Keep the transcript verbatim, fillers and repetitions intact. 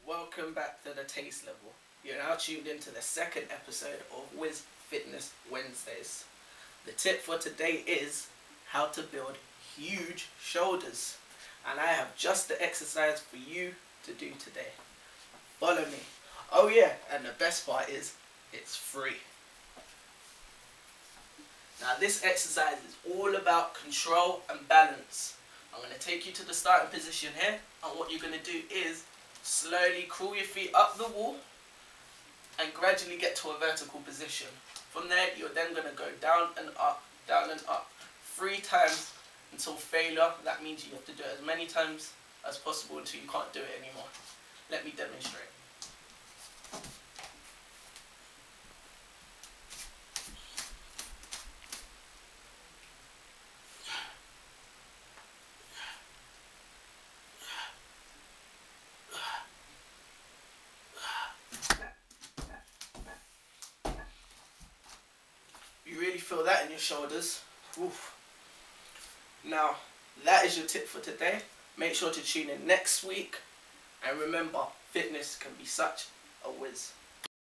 Welcome back to the Taste Level. You're now tuned into the second episode of Wiz Fitness Wednesdays. The tip for today is how to build huge shoulders. And I have just the exercise for you to do today. Follow me. Oh yeah, and the best part is, it's free. Now this exercise is all about control and balance. I'm going to take you to the starting position here, and what you're going to do is slowly crawl your feet up the wall and gradually get to a vertical position. From there you're then going to go down and up, down and up, three times until failure. That means you have to do it as many times as possible until you can't do it anymore. Let me demonstrate. You really feel that in your shoulders. Oof. Now, that is your tip for today. Make sure to tune in next week. And remember, fitness can be such a whiz.